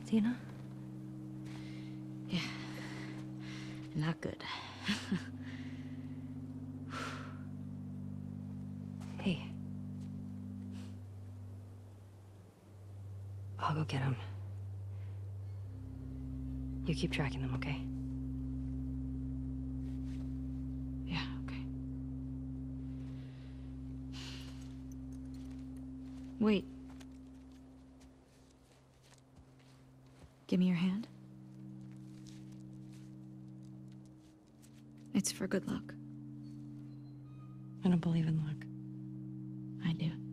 Tina? Yeah. Not good. Hey. I'll go get him. You keep tracking them, okay? Yeah, okay. Wait. Give me your hand. It's for good luck. I don't believe in luck. I do.